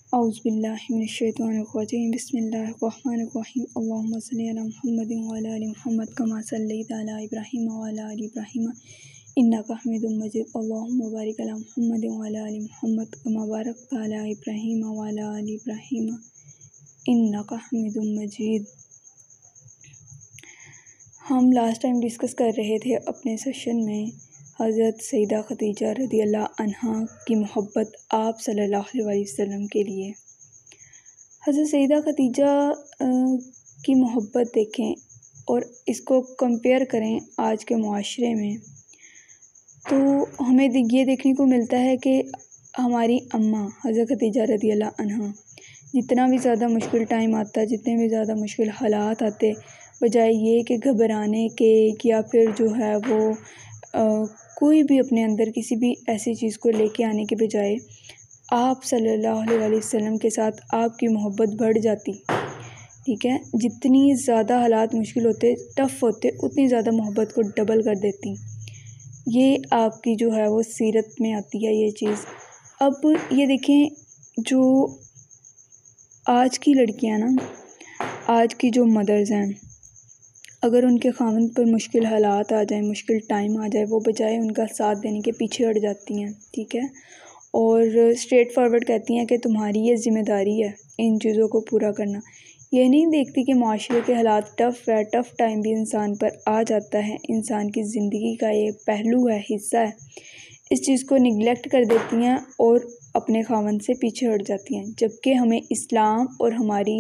औज़ुबिल्लाहिमिनश्शैतानिर्रजीम बिस्मिल्लाहिर्रहमानिर्रहीम अल्लाहुम्मा सल्लि अला मुहम्मदिन व अला आलि मुहम्मद कमा सल्लैता अला इब्राहीम व अला आलि इब्राहीम इन्नका हमीदुम मजीद अल्लाहुम्मा बारिक अला मुहम्मदिन व अला आलि मुहम्मद कमा बारकता अला इब्राहीम व अला आलि इब्राहीम इन्नका हमीदुम मजीद। हम लास्ट टाइम डिस्कस कर रहे थे अपने सेशन में हज़रत सईदा खदीजा R.A की मोहब्बत आप सल्लल्लाहु अलैहि वसल्लम के लिए। हज़रत सईदा खदीजा की मोहब्बत देखें और इसको कंपेयर करें आज के मुआशरे में, तो हमें ये देखने को मिलता है कि हमारी अम्मा हज़रत खदीजा R.A जितना भी ज़्यादा मुश्किल टाइम आता, जितने भी ज़्यादा मुश्किल हालात आते, बजाय ये कि घबराने के या फिर जो है वो कोई भी अपने अंदर किसी भी ऐसी चीज़ को लेके आने के बजाय आप सल्लल्लाहु अलैहि वसल्लम के साथ आपकी मोहब्बत बढ़ जाती। ठीक है, जितनी ज़्यादा हालात मुश्किल होते, टफ़ होते, उतनी ज़्यादा मोहब्बत को डबल कर देती। ये आपकी जो है वो सीरत में आती है ये चीज़। अब ये देखें, जो आज की लड़कियां ना, आज की जो मदर्स हैं, अगर उनके खामन पर मुश्किल हालात आ जाए, मुश्किल टाइम आ जाए, वो बजाय उनका साथ देने के पीछे हट जाती हैं। ठीक है, और स्ट्रेट फॉरवर्ड कहती हैं कि तुम्हारी ये ज़िम्मेदारी है इन चीज़ों को पूरा करना। ये नहीं देखती कि माशरे के हालात टफ़ है, टफ़ टाइम भी इंसान पर आ जाता है, इंसान की ज़िंदगी का ये पहलू है, हिस्सा है। इस चीज़ को निगलेक्ट कर देती हैं और अपने खामन से पीछे हट जाती हैं। जबकि हमें इस्लाम और हमारी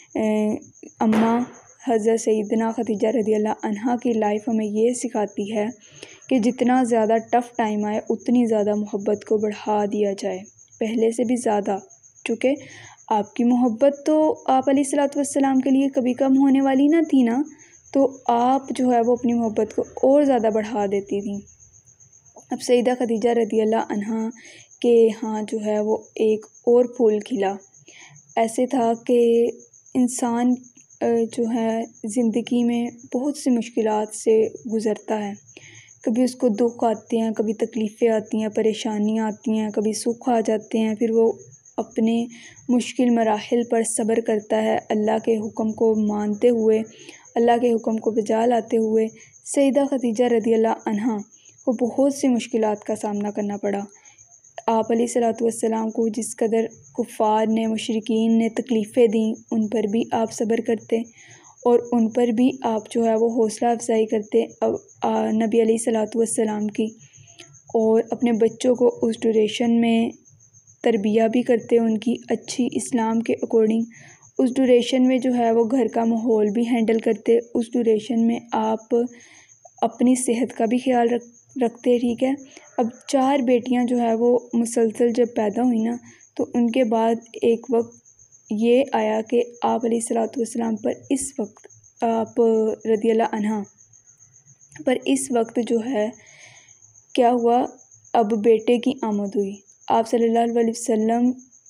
अम्मा हज़रत सईदा खदीजा R.A की लाइफ हमें ये सिखाती है कि जितना ज़्यादा टफ़ टाइम आए उतनी ज़्यादा मोहब्बत को बढ़ा दिया जाए, पहले से भी ज़्यादा। चूँकि आपकी मोहब्बत तो आप अलैहिस्सलातु वस्सलाम के लिए कभी कम होने वाली ना थी ना, तो आप जो है वो अपनी मोहब्बत को और ज़्यादा बढ़ा देती थी। अब सईदा खदीजा R.A के यहाँ जो है वो एक और फूल खिला। ऐसे था कि इंसान जो है ज़िंदगी में बहुत सी मुश्किलात से गुज़रता है। कभी उसको दुख आते हैं, कभी तकलीफ़ें आती हैं, परेशानियाँ आती हैं, कभी सुख आ जाते हैं। फिर वो अपने मुश्किल मराहिल पर सब्र करता है, अल्लाह के हुक्म को मानते हुए, अल्लाह के हुक्म को बजा लाते हुए। सईदा खदीजा R.A को बहुत सी मुश्किलात का सामना करना पड़ा। आप अलैहिस्सलातु वस्सलाम को जिस कदर कुफ़ार ने, मुशरिकीन ने तकलीफ़ें दी, उन पर भी आप सब्र करते और उन पर भी आप जो है वो हौसला अफजाई करते नबी अलैहिस्सलातु वस्सलाम की, और अपने बच्चों को उस ड्यूरेशन में तरबिया भी करते उनकी अच्छी इस्लाम के अकॉर्डिंग। उस ड्यूरेशन में जो है वो घर का माहौल भी हैंडल करते। उस ड्यूरेशन में आप अपनी सेहत का भी ख्याल रखते। ठीक है, अब 4 बेटियां जो है वो मुसलसल जब पैदा हुई ना, तो उनके बाद एक वक्त ये आया कि आप अलैहिस्सलातु वस्सलाम पर इस वक्त आप R.A पर इस वक्त जो है क्या हुआ, अब बेटे की आमद हुई। आप सल्लल्लाहु अलैहि वसल्लम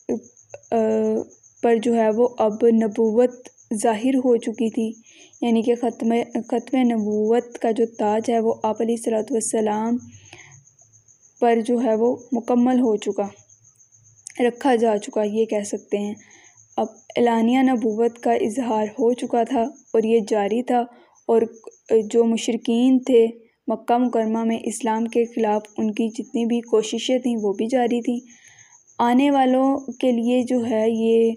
पर जो है वो अब नबूवत ज़ाहिर हो चुकी थी, यानी कि ख़त्म नबूवत का जो ताज है वो आप अलैहिस्सलातु वस्सलाम पर जो है वो मुकम्मल हो चुका, रखा जा चुका, ये कह सकते हैं। अब एलानिया नबूवत का इजहार हो चुका था और ये जारी था, और जो मुशरिकीन थे मक्का मुकरमा में इस्लाम के ख़िलाफ़, उनकी जितनी भी कोशिशें थीं वो भी जारी थी। आने वालों के लिए जो है ये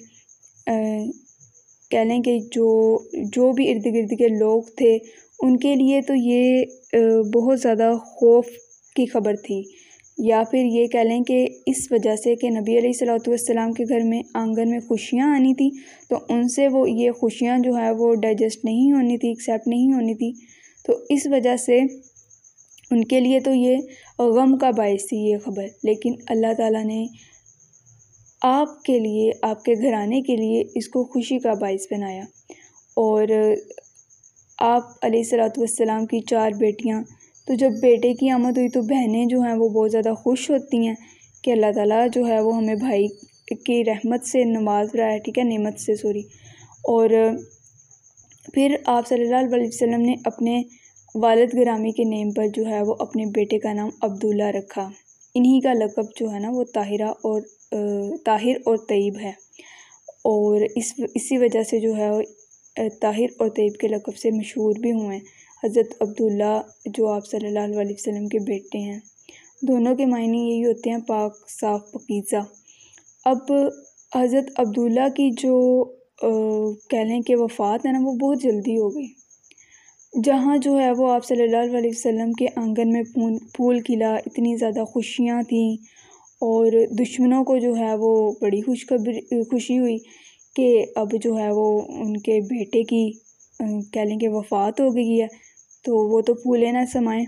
कह लें कि जो भी इर्द गिर्द के लोग थे उनके लिए तो ये बहुत ज़्यादा खौफ की ख़बर थी, या फिर ये कह लें कि इस वजह से कि नबी अलैहिस्सलातु वस्सलाम के घर में आंगन में खुशियाँ आनी थी, तो उनसे वो ये खुशियाँ जो है वो डाइजेस्ट नहीं होनी थी, एक्सेप्ट नहीं होनी थी। तो इस वजह से उनके लिए तो ये गम का बायस थी ये ख़बर। लेकिन अल्लाह ताला ने आपके लिए, आपके घराने के लिए इसको खुशी का बायस बनाया। और आप अलैहिस्सलातु वस्सलाम की 4 बेटियां, तो जब बेटे की आमद हुई तो बहनें जो हैं वो बहुत ज़्यादा खुश होती हैं कि अल्लाह ताला जो है वो हमें भाई की रहमत से नवाज रहा है। ठीक है, नेमत से, सॉरी। और फिर आप सल्लल्लाहु अलैहि वसल्लम ने अपने वालिद गिरामी के नेम पर जो है वो अपने बेटे का नाम अब्दुल्ला रखा। इन्हीं का लक़ब जो है ना वो ताहिरा और ताहिर और तय्यब है, और इसी वजह से जो है ताहिर और तय्यब के लक़ब से मशहूर भी हुए हैं। हज़रत अब्दुल्ला जो आप सल्लल्लाहु अलैहि वसल्लम के बेटे हैं, दोनों के मायने यही होते हैं पाक, साफ़, पकीज़ा। अब हज़रत अब्दुल्ला की जो कह लें कि वफ़ात है ना, वो बहुत जल्दी हो गई। जहाँ जो है वो आप सल्लल्लाहु अलैहि वसल्लम के आंगन में फूल खिला, इतनी ज़्यादा खुशियाँ थीं, और दुश्मनों को जो है वो बड़ी खुशी हुई कि अब जो है वो उनके बेटे की कह लें कि वफ़ात हो गई है, तो वो तो फूले ना समाएं,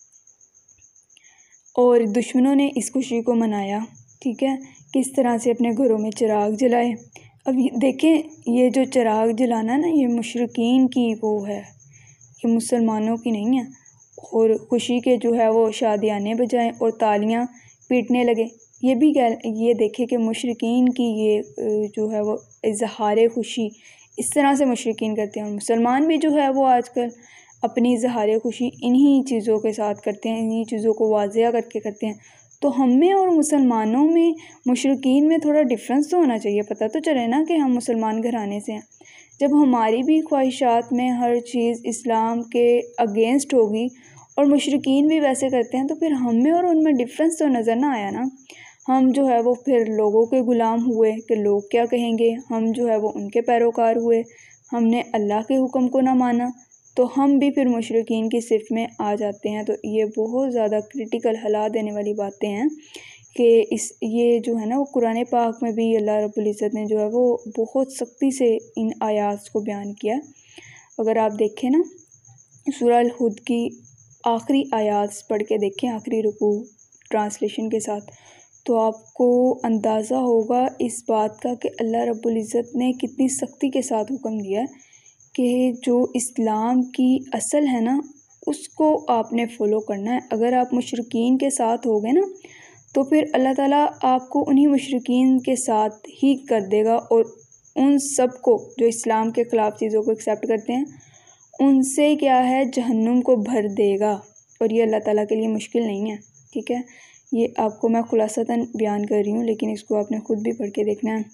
और दुश्मनों ने इस खुशी को मनाया। ठीक है, किस तरह से अपने घरों में चिराग जलाए। अब देखें, ये जो चिराग जलाना ना, ये मुशरिकीन की वो है, ये मुसलमानों की नहीं है। और खुशी के जो है वो शादियाने बजाएं और तालियां पीटने लगे। ये देखें कि मुशरिकीन की ये जो है वो इज़हार खुशी इस तरह से मुशरिकीन करते हैं, और मुसलमान भी जो है वो आजकल अपनी इज़हार खुशी इन्हीं चीज़ों के साथ करते हैं, इन्हीं चीज़ों को वाज़िया करके करते हैं। तो हम में और मुसलमानों में, मुशरिकीन में थोड़ा डिफरेंस तो होना चाहिए, पता तो चले ना कि हम मुसलमान घराने से हैं। जब हमारी भी ख्वाहिशात में हर चीज़ इस्लाम के अगेंस्ट होगी और मुशरिकीन भी वैसे करते हैं, तो फिर हम में और उनमें डिफरेंस तो नज़र ना आया ना। हम जो है वो फिर लोगों के ग़ुलाम हुए कि लोग क्या कहेंगे, हम जो है वो उनके पैरोकार हुए, हमने अल्लाह के हुक्म को ना माना, तो हम भी फिर मुशरिकीन की सिफ़ में आ जाते हैं। तो ये बहुत ज़्यादा क्रिटिकल हिला देने वाली बातें हैं कि ये जो है ना वो कुरान पाक में भी अल्लाह रब्बुल इज़्ज़त ने जो है वो बहुत सख्ती से इन आयात को बयान किया। अगर आप देखें ना, सूरह अल-हुद की आखिरी आयात पढ़ के देखें, आखिरी रुकू ट्रांसलेशन के साथ, तो आपको अंदाज़ा होगा इस बात का कि अल्लाह रब्बुल इज़्ज़त ने कितनी सख्ती के साथ हुक्म दिया है कि जो इस्लाम की असल है ना, उसको आपने फ़ॉलो करना है। अगर आप मुशरिकीन के साथ होगे ना, तो फिर अल्लाह ताला आपको उन्हीं मुशरिकीन के साथ ही कर देगा, और उन सब को जो इस्लाम के ख़िलाफ़ चीज़ों को एक्सेप्ट करते हैं, उनसे क्या है, जहन्नुम को भर देगा। और ये अल्लाह ताला के लिए मुश्किल नहीं है। ठीक है, ये आपको मैं खुलासतन बयान कर रही हूँ, लेकिन इसको आपने ख़ुद भी पढ़ के देखना है।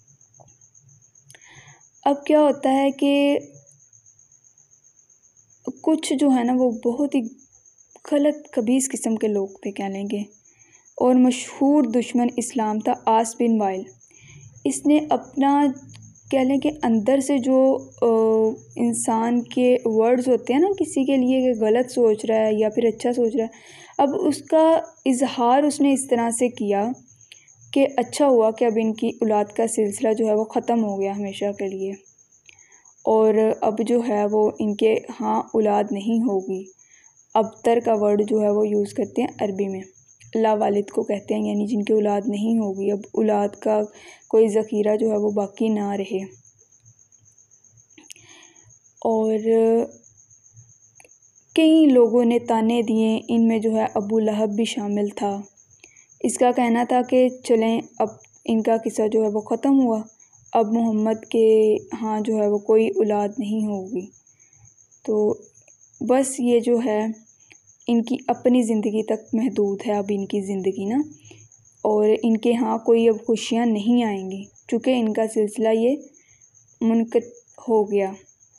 अब क्या होता है कि कुछ जो है ना वो बहुत ही गलत खबीस किस्म के लोग थे कह लेंगे, और मशहूर दुश्मन इस्लाम था आस बिन वाइल। इसने अपना कह लें कि अंदर से जो इंसान के वर्ड्स होते हैं ना किसी के लिए कि गलत सोच रहा है या फिर अच्छा सोच रहा है, अब उसका इजहार उसने इस तरह से किया कि अच्छा हुआ कि अब इनकी औलाद का सिलसिला जो है वो ख़त्म हो गया हमेशा के लिए, और अब जो है वो इनके औलाद नहीं होगी। अबतर का वर्ड जो है वो यूज़ करते हैं अरबी में, ला वालिद को कहते हैं, यानी जिनकी औलाद नहीं होगी, अब औलाद का कोई ज़ख़ीरा जो है वो बाकी ना रहे। और कई लोगों ने ताने दिए, इनमें जो है अबू लहब भी शामिल था। इसका कहना था कि चलें अब इनका किस्सा जो है वो ख़त्म हुआ, अब मोहम्मद के जो है वो कोई औलाद नहीं होगी, तो बस ये जो है इनकी अपनी ज़िंदगी तक महदूद है अब इनकी ज़िंदगी ना, और इनके कोई अब खुशियाँ नहीं आएंगी चूँकि इनका सिलसिला ये मुनक़त हो गया।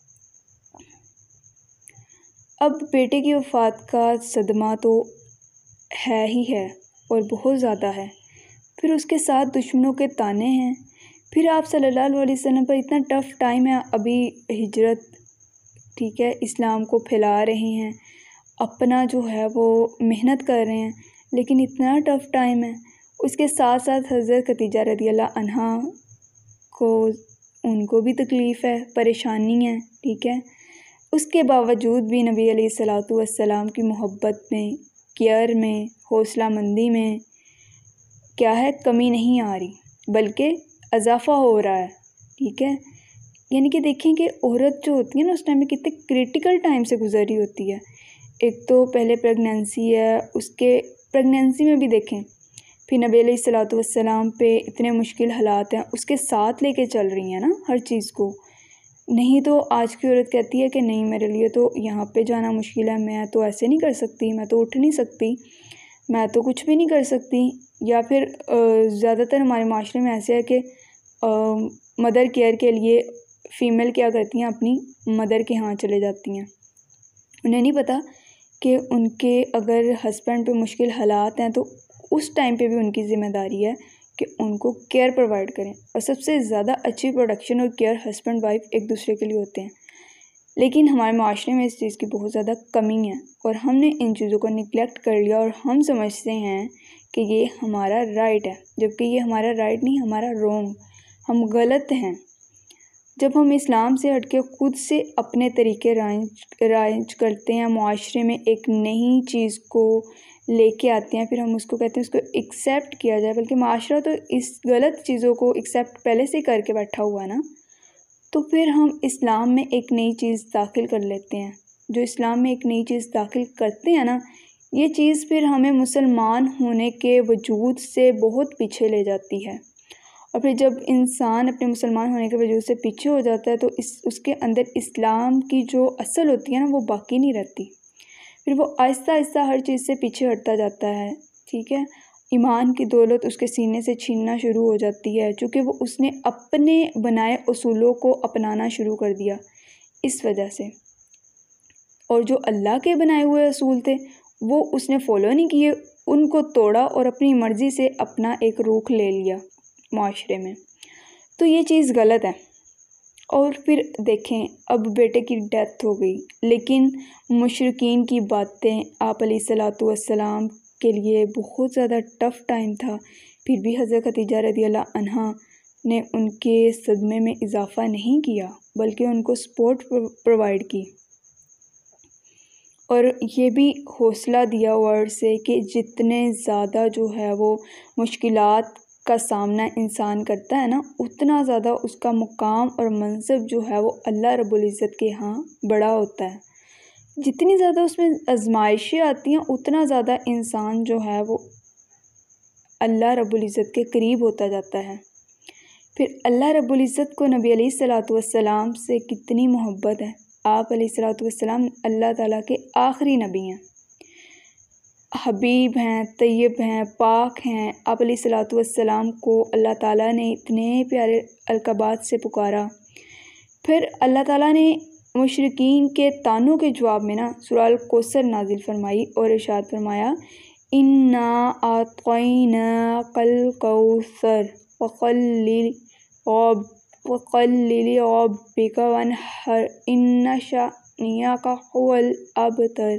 अब बेटे की वफ़ात का सदमा तो है ही है और बहुत ज़्यादा है, फिर उसके साथ दुश्मनों के ताने हैं, फिर आप सल्लल्लाहु अलैहि वसल्लम पर इतना टफ़ टाइम है, अभी हिजरत, ठीक है, इस्लाम को फैला रहे हैं, अपना जो है वो मेहनत कर रहे हैं, लेकिन इतना टफ़ टाइम है। उसके साथ साथ हज़रत खदीजा रज़ियल्लाहु अन्हा को उनको भी तकलीफ़ है, परेशानी है, ठीक है। उसके बावजूद भी नबी अलैहिस्सलातु वस्सलाम की मोहब्बत में, केयर में, हौसला मंदी में क्या है, कमी नहीं आ रही, बल्कि इजाफ़ा हो रहा है। ठीक है, यानी कि देखें कि औरत जो होती है ना उस टाइम में कितने क्रिटिकल टाइम से गुज़र रही होती है। एक तो पहले प्रेगनेंसी है, उसके प्रेगनेंसी में भी देखें, फिर नबी अलैहिस्सलातु वस्सलाम पे इतने मुश्किल हालात हैं, उसके साथ लेके चल रही हैं ना हर चीज़ को। नहीं तो आज की औरत कहती है कि नहीं, मेरे लिए तो यहाँ पे जाना मुश्किल है, मैं तो ऐसे नहीं कर सकती, मैं तो उठ नहीं सकती, मैं तो कुछ भी नहीं कर सकती, या फिर ज़्यादातर हमारे माशरे में ऐसे है कि मदर केयर के लिए फ़ीमेल क्या करती हैं, अपनी मदर के यहाँ चले जाती हैं। उन्हें नहीं पता कि उनके अगर हस्बैंड पे मुश्किल हालात हैं तो उस टाइम पे भी उनकी ज़िम्मेदारी है कि उनको केयर प्रोवाइड करें। और सबसे ज़्यादा अच्छी प्रोडक्शन और केयर हस्बैंड वाइफ एक दूसरे के लिए होते हैं। लेकिन हमारे माशरे में इस चीज़ की बहुत ज़्यादा कमी है और हमने इन चीज़ों को निगलेक्ट कर लिया और हम समझते हैं कि ये हमारा राइट है, जबकि ये हमारा राइट नहीं, हमारा रॉन्ग, हम गलत हैं। जब हम इस्लाम से हट के ख़ुद से अपने तरीके राइज करते हैं, माशरे में एक नई चीज़ को लेके आते हैं, फिर हम उसको कहते हैं उसको एक्सेप्ट किया जाए, बल्कि माशरा तो इस गलत चीज़ों को एक्सेप्ट पहले से करके बैठा हुआ ना, तो फिर हम इस्लाम में एक नई चीज़ दाखिल कर लेते हैं। जो इस्लाम में एक नई चीज़ दाखिल करते हैं ना, ये चीज़ फिर हमें मुसलमान होने के वजूद से बहुत पीछे ले जाती है। और फिर जब इंसान अपने मुसलमान होने के वजूद से पीछे हो जाता है तो उसके अंदर इस्लाम की जो असल होती है ना, वो बाकी नहीं रहती। फिर वो आहिस्ता आहिस्ता हर चीज़ से पीछे हटता जाता है। ठीक है, ईमान की दौलत उसके सीने से छीनना शुरू हो जाती है, क्योंकि वो उसने अपने बनाए उसूलों को अपनाना शुरू कर दिया इस वजह से। और जो अल्लाह के बनाए हुए उसूल थे वो उसने फ़ॉलो नहीं किए, उनको तोड़ा और अपनी मर्ज़ी से अपना एक रुख ले लिया माशरे में। तो ये चीज़ गलत है। और फिर देखें, अब बेटे की डेथ हो गई, लेकिन मुशरिकीन की बातें आप अलैहिस्सलातु वस्सलाम के लिए बहुत ज़्यादा टफ़ टाइम था, फिर भी हज़रत खदीजा रज़ियल्लाहु अन्हा ने उनके सदमे में इजाफ़ा नहीं किया, बल्कि उनको सपोर्ट प्रोवाइड की। और ये भी हौसला दिया वर्ड से कि जितने ज़्यादा जो है वो मुश्किलात का सामना इंसान करता है ना, उतना ज़्यादा उसका मुकाम और मनसब जो है वो अल्लाह रब्बुल इज़्ज़त के यहाँ बड़ा होता है। जितनी ज़्यादा उसमें आजमाइशें आती हैं, उतना ज़्यादा इंसान जो है वो अल्लाह रब्बुल इज़्ज़त के करीब होता जाता है। फिर अल्लाह रब्बुल इज़्ज़त को नबी अलैहिस्सलातु वस्सलाम से कितनी मोहब्बत है। आप अलैहिस्सलातु वस्सलाम अल्लाह ताला के आखिरी नबी हैं, हबीब हैं, तैयब हैं, पाक हैं। आप अलैहिस्सलातु वस्सलाम को अल्लाह ताला ने इतने प्यारे अलक़ाबात से पुकारा। फिर अल्लाह ताला ने मुशरिकीन के तानों के जवाब में ना सूरह अल कौसर नाजिल फरमाई और इरशाद फरमाया, इन्ना आतैनाकल कौसर फ़सल्लि लिरब्बिका वन्हर इन्ना शानिअका हुवल अबतर।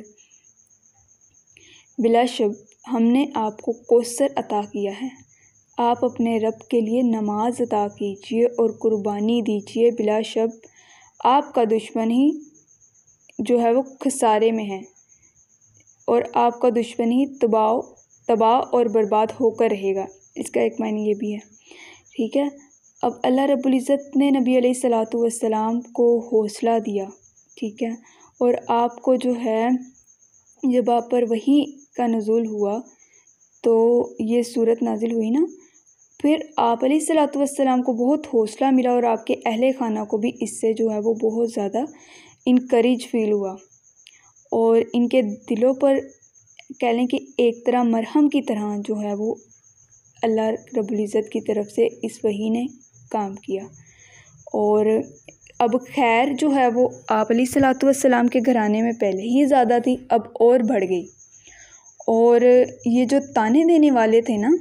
बिलाशक हमने आपको कौसर अता किया है, आप अपने रब के लिए नमाज अता कीजिए और कुर्बानी दीजिए। बिलाशक आपका दुश्मन ही जो है वो खसारे में है और आपका दुश्मन ही तबाह और बर्बाद होकर रहेगा। इसका एक मायने ये भी है। ठीक है, अब अल्लाह रब्बुल इज़्ज़त ने नबी अलैहिस्सलातु वस्सलाम को हौसला दिया। ठीक है, और आपको जो है जब आप पर वही का नुज़ूल हुआ तो ये सूरत नाजिल हुई ना, फिर आप अलैहिस्सलातु वस्सलाम को बहुत हौसला मिला और आपके अहले खाना को भी इससे जो है वो बहुत ज़्यादा इनकरेज फील हुआ और इनके दिलों पर कह लें कि एक तरह मरहम की तरह जो है वो अल्लाह रब्बुल इज़्ज़त की तरफ से इस वही ने काम किया। और अब खैर जो है वो आप अलैहिस्सलातु वस्सलाम के घराने में पहले ही ज़्यादा थी, अब और बढ़ गई। और ये जो ताने देने वाले थे ना,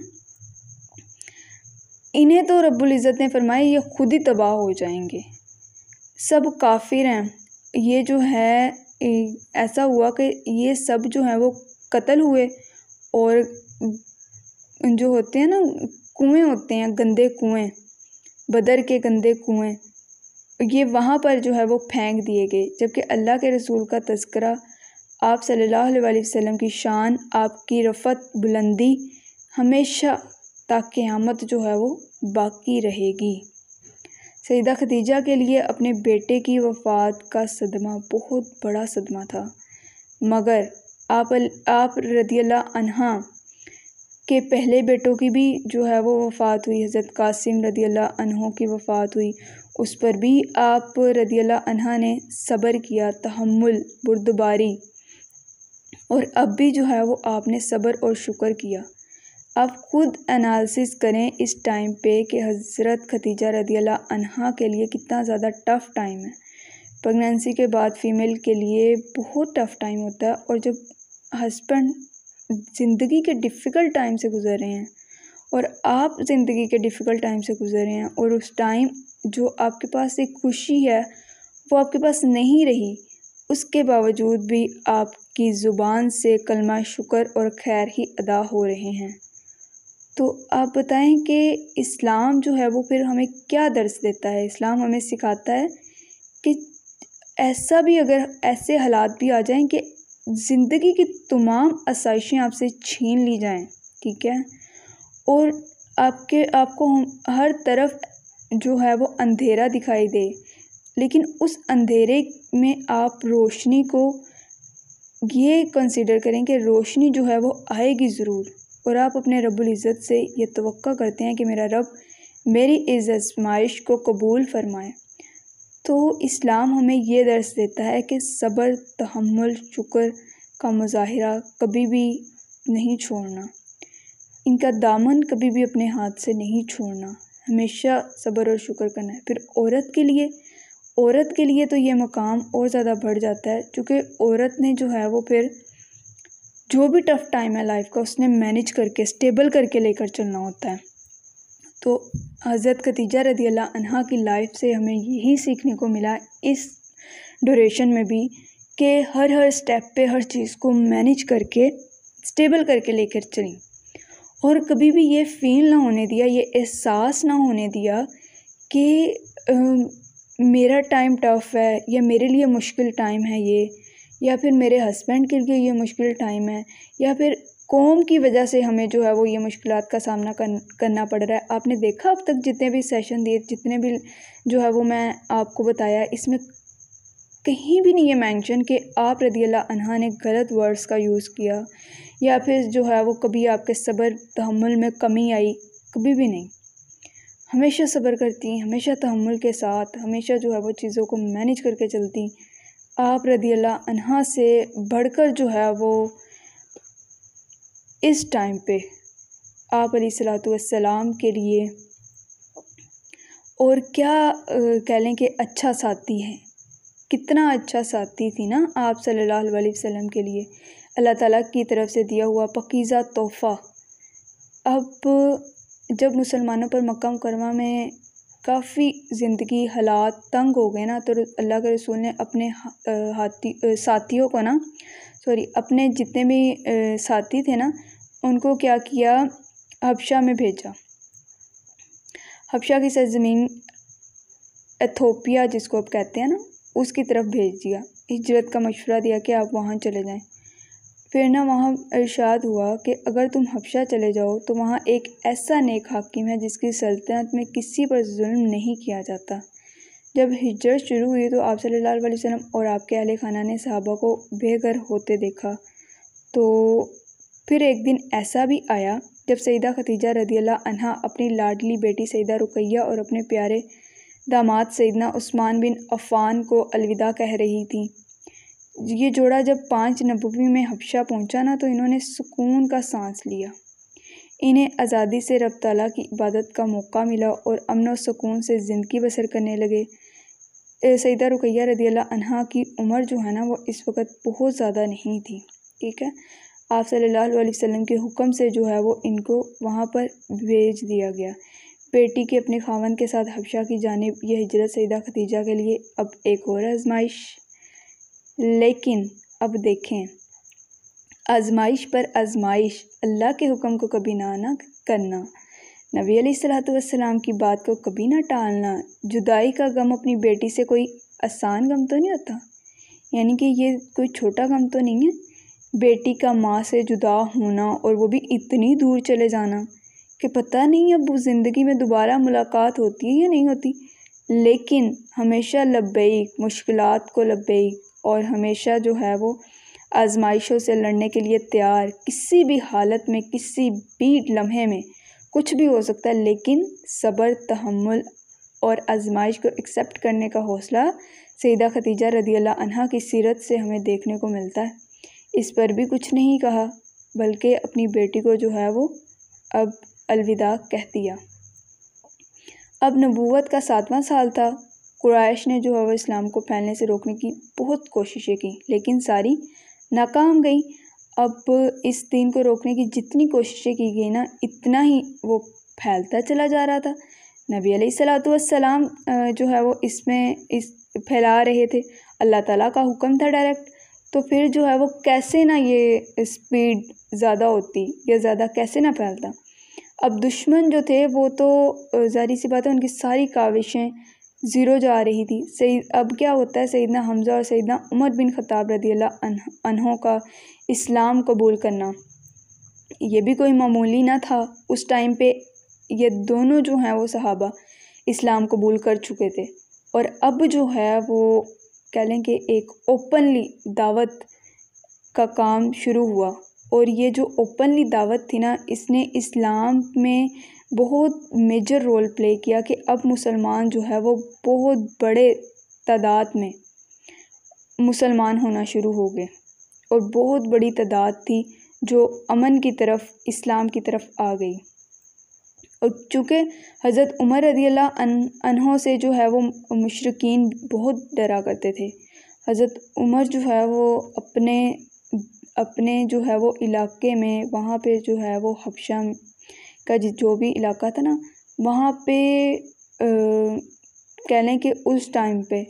इन्हें तो रब्बुल इज़्ज़त ने फरमाया ये खुद ही तबाह हो जाएंगे, सब काफिर हैं। ये जो है ऐसा हुआ कि ये सब जो है वो कत्ल हुए और जो होते हैं ना कुएं होते हैं, गंदे कुएं, बदर के गंदे कुएं, ये वहाँ पर जो है वो फेंक दिए गए। जबकि अल्लाह के रसूल का तज़किरा, आप सल्लल्लाहु अलैहि वसल्लम की शान, आपकी रफ़त बुलंदी हमेशा तक क़यामत जो है वो बाकी रहेगी। सईदा खदीजा के लिए अपने बेटे की वफ़ात का सदमा बहुत बड़ा सदमा था, मगर आप रज़ियल्लाहु अन्हा के पहले बेटों की भी जो है वो वफ़ात हुई, हज़रत कासिम रज़ियल्लाहु अन्हु की वफ़ात हुई, उस पर भी आप रज़ियल्लाहु अन्हा ने सब्र किया, तहम्मुल, बुर्दबारी, और अब भी जो है वो आपने सब्र और शुक्र किया। आप खुद एनालिसिस करें इस टाइम पे कि हज़रत खदीजा रदियल्लाहु अन्हा के लिए कितना ज़्यादा टफ़ टाइम है। प्रेगनेंसी के बाद फ़ीमेल के लिए बहुत टफ़ टाइम होता है, और जब हस्बैंड ज़िंदगी के डिफ़िकल्ट टाइम से गुज़र रहे हैं और आप ज़िंदगी के डिफ़िकल्ट टाइम से गुज़र रहे हैं, और उस टाइम जो आपके पास एक खुशी है वो आपके पास नहीं रही, उसके बावजूद भी आपकी ज़ुबान से कलमा शुक्र और खैर ही अदा हो रहे हैं। तो आप बताएं कि इस्लाम जो है वो फिर हमें क्या दर्स देता है। इस्लाम हमें सिखाता है कि ऐसा भी अगर ऐसे हालात भी आ जाएं कि ज़िंदगी की तमाम आसाइशें आपसे छीन ली जाएं, ठीक है, और आपको हर तरफ जो है वो अंधेरा दिखाई दे, लेकिन उस अंधेरे में आप रोशनी को ये कंसीडर करें कि रोशनी जो है वो आएगी ज़रूर, और आप अपने रब्बुल इज़्ज़त से ये तवक्का करते हैं कि मेरा रब मेरी इस आज़माइश को कबूल फरमाए। तो इस्लाम हमें ये दर्स देता है कि सब्र, तहम्मुल, शुक्र का मुज़ाहिरा कभी भी नहीं छोड़ना, इनका दामन कभी भी अपने हाथ से नहीं छोड़ना, हमेशा सब्र और शुक्र करना है। फिर औरत के लिए तो ये मकाम और ज़्यादा बढ़ जाता है, क्योंकि औरत ने जो है वो फिर जो भी टफ़ टाइम है लाइफ का उसने मैनेज करके स्टेबल करके लेकर चलना होता है। तो हज़रत खदीजा रदियल्लाहु अन्हा की लाइफ से हमें यही सीखने को मिला इस ड्यूरेशन में भी कि हर स्टेप पे हर चीज़ को मैनेज करके स्टेबल करके लेकर चलें, और कभी भी ये फील ना होने दिया, ये एहसास ना होने दिया कि मेरा टाइम टफ़ है या मेरे लिए मुश्किल टाइम है ये, या फिर मेरे हस्बैंड के लिए ये मुश्किल टाइम है, या फिर कौम की वजह से हमें जो है वो ये मुश्किलात का सामना करना पड़ रहा है। आपने देखा अब तक जितने भी सेशन दिए, जितने भी जो है वो मैं आपको बताया, इसमें कहीं भी नहीं है मेंशन कि आप रदियल्लाहु अन्हा ने गलत वर्ड्स का यूज़ किया, या फिर जो है वो कभी आपके सब्र तहम्मुल में कमी आई, कभी भी नहीं। हमेशा सब्र करती, हमेशा तहम्मुल के साथ, हमेशा जो है वो चीज़ों को मैनेज करके चलती। आप रदियल्लाहु अन्हा से बढ़कर जो है वो इस टाइम पे आप अलैहिस्सलातु वस्सलाम के लिए और क्या कह लें कि अच्छा साथी है, कितना अच्छा साथी थी ना आप सल्लल्लाहु अलैहि वसल्लम के लिए, अल्लाह ताला की तरफ से दिया हुआ पकीज़ा तोहफ़ा। अब जब मुसलमानों पर मक्का मुकर्रमा में काफ़ी ज़िंदगी हालात तंग हो गए ना, तो अल्लाह के रसूल ने अपने साथियों को ना अपने जितने भी साथी थे ना, उनको क्या किया, हबशा में भेजा। हबशा की सरज़मीन एथोपिया जिसको आप कहते हैं ना, उसकी तरफ भेज दिया। हिजरत का मशवरा दिया कि आप वहाँ चले जाएं। फिर ना वहाँ इरशाद हुआ कि अगर तुम हबशा चले जाओ तो वहाँ एक ऐसा नेक हाकिम है जिसकी सल्तनत में किसी पर जुल्म नहीं किया जाता। जब हिजरत शुरू हुई तो आप सल्लल्लाहु अलैहि वसल्लम और आपके अहले खाना ने सहाबा को बेघर होते देखा। तो फिर एक दिन ऐसा भी आया जब सईदा खदीजा रदियल्लाहु अन्हा अपनी लाडली बेटी सईदा रुकैया और अपने प्यारे दामाद सईदना उस्मान बिन अफ़ान को अलविदा कह रही थी। ये जोड़ा जब 5 नबवी में हबशा पहुंचा ना, तो इन्होंने सुकून का सांस लिया। इन्हें आज़ादी से रब ताला की इबादत का मौका मिला और अमन और सुकून से ज़िंदगी बसर करने लगे। सईदा रुकैया रदियल्लाहु अन्हा की उम्र जो है ना वो इस वक्त बहुत ज़्यादा नहीं थी, ठीक है। आप सल्लल्लाहु अलैहि वसल्लम के हुक्म से जो है वो इनको वहाँ पर भेज दिया गया। बेटी के अपने खावंद के साथ हबशा की जानिब यह हिजरत सईदा खदीजा के लिए अब एक और आजमाइश। लेकिन अब देखें, आजमाइश पर आजमाइश, अल्लाह के हुक्म को कभी ना करना, नबी अलैहिस्सलातु वस्सलाम की बात को कभी ना टालना। जुदाई का गम अपनी बेटी से कोई आसान गम तो नहीं होता, यानी कि ये कोई छोटा गम तो नहीं है। बेटी का माँ से जुदा होना, और वो भी इतनी दूर चले जाना कि पता नहीं अब ज़िंदगी में दोबारा मुलाकात होती है या नहीं होती। लेकिन हमेशा लब्बैक, मुश्किलात को लब्बैक, और हमेशा जो है वो आजमाइशों से लड़ने के लिए तैयार। किसी भी हालत में, किसी भी लम्हे में कुछ भी हो सकता है, लेकिन सब्र, तहम्मुल और आजमाइश को एक्सेप्ट करने का हौसला सईदा खदीजा रदियल्लाहु अन्हा की सीरत से हमें देखने को मिलता है। इस पर भी कुछ नहीं कहा, बल्कि अपनी बेटी को जो है वो अब अलविदा कह दिया। अब नबूवत का 7वां साल था। कुरैश ने जो है वो इस्लाम को फैलने से रोकने की बहुत कोशिशें की, लेकिन सारी नाकाम गई। अब इस दीन को रोकने की जितनी कोशिशें की गई ना, इतना ही वो फैलता चला जा रहा था। नबी अलैहिस्सलातु वस्सलाम जो है वो इस फैला रहे थे, अल्लाह ताला का हुक्म था डायरेक्ट। तो फिर जो है वो कैसे ना ये स्पीड ज़्यादा होती या ज़्यादा कैसे ना फैलता। अब दुश्मन जो थे वो तो ज़ाहिर सी बात है उनकी सारी काविशें ज़ीरो जा रही थी। अब क्या होता है, सैयदना हमज़ा और सैयदना उमर बिन ख़त्ताब रज़ियल्लाहु अन्हों का इस्लाम कबूल करना ये भी कोई मामूली ना था। उस टाइम पे ये दोनों जो हैं वो सहाबा इस्लाम कबूल कर चुके थे, और अब जो है वो कह लें कि एक ओपनली दावत का काम शुरू हुआ। और ये जो ओपनली दावत थी ना, इसने इस्लाम में बहुत मेजर रोल प्ले किया कि अब मुसलमान जो है वो बहुत बड़े तादाद में मुसलमान होना शुरू हो गए, और बहुत बड़ी तादाद थी जो अमन की तरफ, इस्लाम की तरफ आ गई। और चूँकि हज़रत उमर रज़ियल्लाहु अन्हों से जो है वो मुशरिकीन बहुत डरा करते थे। हज़रत उमर जो है वो अपने जो है वो इलाके में, वहाँ पे जो है वो हबशा का जो भी इलाका था ना, वहाँ पे कह लें कि उस टाइम पे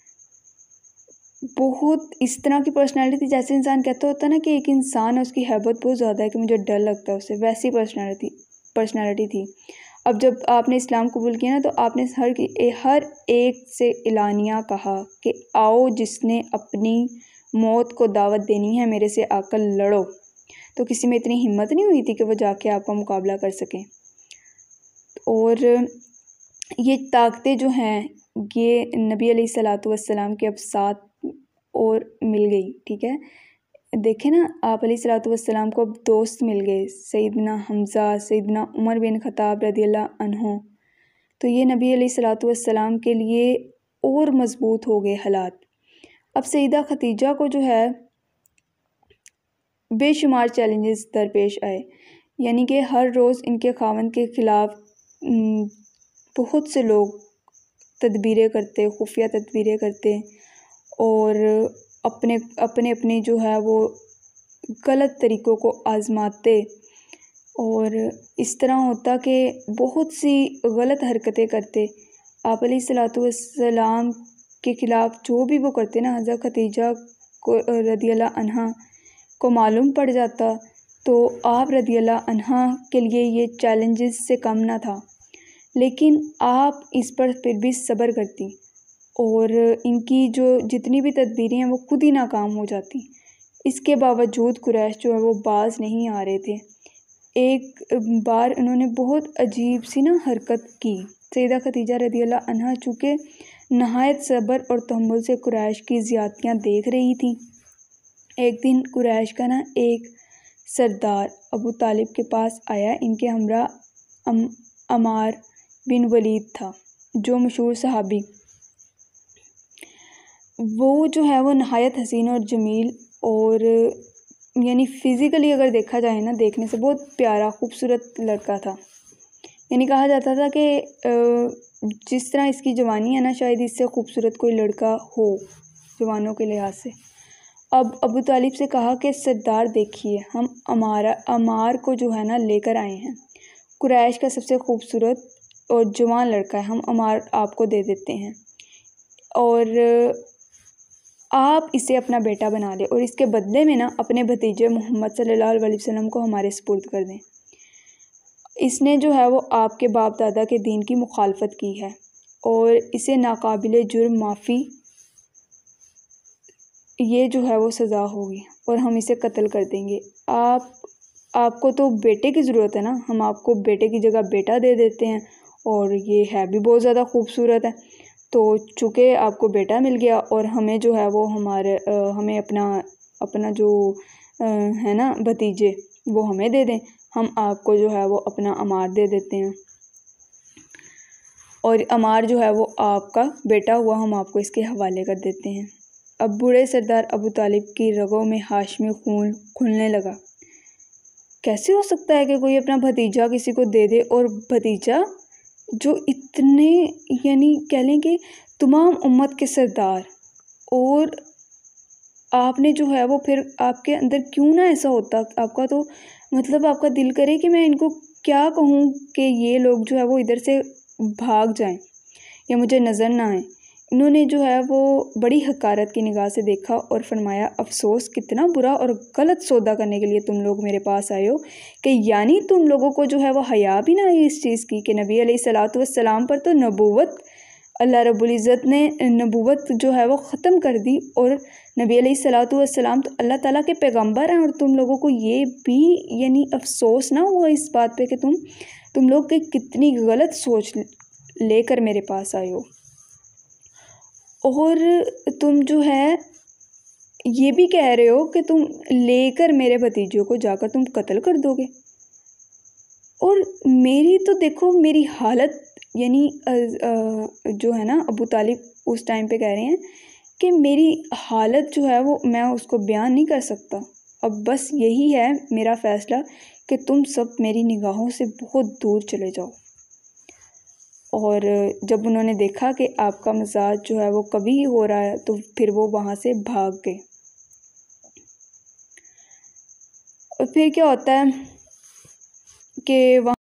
बहुत इस तरह की पर्सनालिटी थी, जैसे इंसान कहता होता ना कि एक इंसान है उसकी हैबत बहुत ज़्यादा है कि मुझे डर लगता है उससे, वैसी पर्सनालिटी थी। अब जब आपने इस्लाम कबूल किया ना, तो आपने हर एक से इलानिया कहा कि आओ जिसने अपनी मौत को दावत देनी है मेरे से आकर लड़ो। तो किसी में इतनी हिम्मत नहीं हुई थी कि वो जाके आपका मुकाबला कर सकें। और ये ताकतें जो हैं ये नबी अलैहिस्सलातु वस्सलाम के अब साथ और मिल गई। ठीक है, देखें ना, आप अलैहिस्सलातु वस्सलाम को अब दोस्त मिल गए, सैयदना हमज़ा, सैयदना उमर बिन ख़त्ताब रज़ियल्लाहु अन्हु। तो ये नबी अलैहिस्सलातु वस्सलाम के लिए और मज़बूत हो गए हालात। अब सैयदा खदीजा को जो है बेशुमार चैलेंजेस दरपेश आए, यानी कि हर रोज़ इनके खावंद के ख़िलाफ़ बहुत से लोग तदबीरें करते, खुफिया तदबीरें करते, और अपने जो है वो गलत तरीक़ों को आज़माते। और इस तरह होता कि बहुत सी गलत हरकतें करते। आप अलैहिस्सलातु वस्सलाम के ख़िलाफ़ जो भी वो करते ना, हज़रत खदीजा को रज़ियल्लाहु अन्हा को मालूम पड़ जाता, तो आप रज़ियल्लाहु अन्हा के लिए ये चैलेंजेस से कम ना था। लेकिन आप इस पर फिर भी सब्र करती, और इनकी जो जितनी भी तदबीरें हैं वो खुद ही नाकाम हो जाती। इसके बावजूद कुरैश जो है वो बाज नहीं आ रहे थे। एक बार उन्होंने बहुत अजीब सी ना हरकत की। सैयदा खदीजा रज़ियल्लाहु अन्हा चूँकि नहायत सब्र और तहम्मुल से कुरैश की ज़्यादतियाँ देख रही थी। एक दिन कुरैश का ना एक सरदार अबू तालिब के पास आया। इनके हमरा अमार बिन वलीद था, जो मशहूर सहाबी। वो जो है वो नहायत हसीन और जमील, और यानी फ़िज़िकली अगर देखा जाए ना, देखने से बहुत प्यारा खूबसूरत लड़का था। यानी कहा जाता था कि जिस तरह इसकी जवानी है ना, शायद इससे खूबसूरत कोई लड़का हो जवानों के लिहाज से। अब अबू तालिब से कहा कि सरदार देखिए, हम अमार को जो है ना लेकर आए हैं। कुरैश का सबसे खूबसूरत और जवान लड़का है, हम अमार आपको दे देते हैं, और आप इसे अपना बेटा बना लें, और इसके बदले में ना अपने भतीजे मोहम्मद सल्लल्लाहु अलैहि वसल्लम को हमारे सुपुर्द कर दें। इसने जो है वो आपके बाप दादा के दीन की मुखालफत की है, और इसे नाकाबिले जुर्म माफ़ी ये जो है वो सज़ा होगी, और हम इसे कत्ल कर देंगे। आपको तो बेटे की ज़रूरत है ना, हम आपको बेटे की जगह बेटा दे देते हैं, और ये है भी बहुत ज़्यादा खूबसूरत है। तो चूँकि आपको बेटा मिल गया, और हमें जो है वो हमें अपना जो है ना भतीजे, वो हमें दे दें, हम आपको जो है वो अपना अमार दे देते हैं, और अमार जो है वो आपका बेटा हुआ, हम आपको इसके हवाले कर देते हैं। अब बूढ़े सरदार अबू तालिब की रगों में हाशमी खून खुलने लगा। कैसे हो सकता है कि कोई अपना भतीजा किसी को दे दे, और भतीजा जो इतने यानी कह लें कि तमाम उम्मत के सरदार, और आपने जो है वो फिर आपके अंदर क्यों ना ऐसा होता, आपका तो मतलब आपका दिल करे कि मैं इनको क्या कहूँ कि ये लोग जो है वो इधर से भाग जाएं या मुझे नज़र ना आए। इन्होंने जो है वो बड़ी हकारत की निगाह से देखा और फरमाया, अफसोस, कितना बुरा और गलत सौदा करने के लिए तुम लोग मेरे पास आए हो, कि यानी तुम लोगों को जो है वो हया भी ना आई इस चीज़ की कि नबी अलैहिस्सलातु वस्सलाम पर तो नबूवत, अल्लाह रब्बुल इज़्ज़त ने नबूवत जो है वो ख़त्म कर दी, और नबी अलैहिस्सलातु वस्सलाम तो अल्लाह ताला के पैगंबर हैं, और तुम लोगों को ये भी यानी अफसोस ना हुआ इस बात पे कि तुम लोग के कितनी गलत सोच लेकर मेरे पास आए हो, और तुम जो है ये भी कह रहे हो कि तुम लेकर मेरे भतीजों को जाकर तुम कत्ल कर दोगे। और मेरी तो देखो मेरी हालत यानी जो है ना, अबू तालिब उस टाइम पे कह रहे हैं कि मेरी हालत जो है वो मैं उसको बयान नहीं कर सकता। अब बस यही है मेरा फ़ैसला कि तुम सब मेरी निगाहों से बहुत दूर चले जाओ। और जब उन्होंने देखा कि आपका मिजाज जो है वो कभी हो रहा है, तो फिर वो वहाँ से भाग गए। और फिर क्या होता है कि